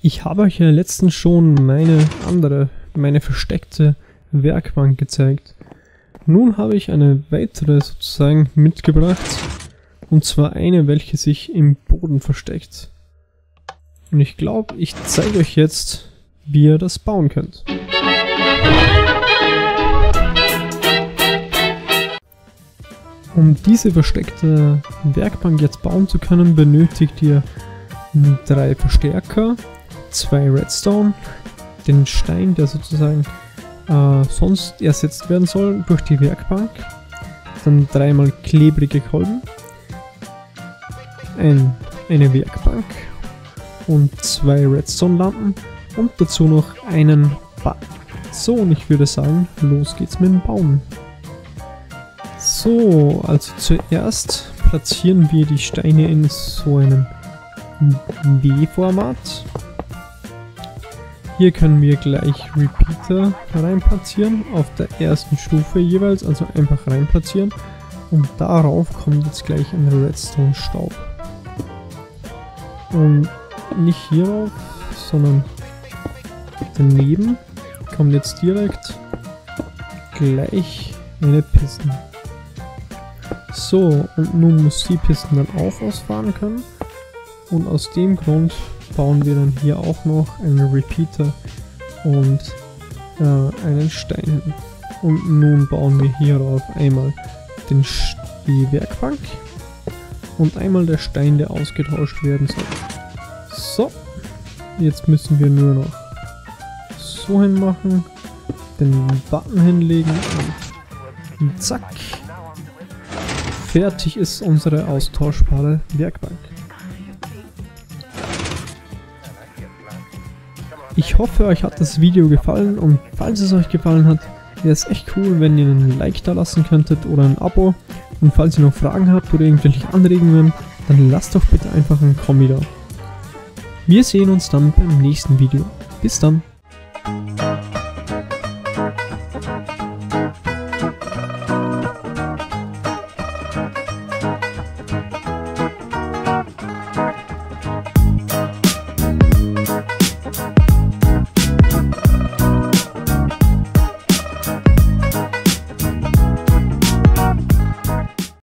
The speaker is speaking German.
Ich habe euch ja letztens schon meine versteckte Werkbank gezeigt. Nun habe ich eine weitere sozusagen mitgebracht. Und zwar eine, welche sich im Boden versteckt. Und ich glaube, ich zeige euch jetzt, wie ihr das bauen könnt. Um diese versteckte Werkbank jetzt bauen zu können, benötigt ihr 3 Verstärker, 2 Redstone, den Stein, der sozusagen sonst ersetzt werden soll durch die Werkbank, dann 3 klebrige Kolben, eine Werkbank und 2 Redstone-Lampen und dazu noch einen Button. So, und ich würde sagen, los geht's mit dem Bauen. So, also zuerst platzieren wir die Steine in so einem W-Format. Hier können wir gleich Repeater rein platzieren, auf der ersten Stufe jeweils, also einfach rein platzieren. Und darauf kommt jetzt gleich ein Redstone-Staub. Und nicht hierauf, sondern daneben kommt jetzt direkt gleich eine Piston. So, und nun muss die Piston dann auch ausfahren können. Und aus dem Grund bauen wir dann hier auch noch einen Repeater und einen Stein hin. Und nun bauen wir hierauf einmal die Werkbank und einmal der Stein, der ausgetauscht werden soll. So, jetzt müssen wir nur noch so hinmachen, den Button hinlegen und zack, fertig ist unsere austauschbare Werkbank. Ich hoffe, euch hat das Video gefallen, und falls es euch gefallen hat, wäre es echt cool, wenn ihr einen Like da lassen könntet oder ein Abo. Und falls ihr noch Fragen habt oder irgendwelche Anregungen, dann lasst doch bitte einfach einen Kommi da. Wir sehen uns dann beim nächsten Video. Bis dann!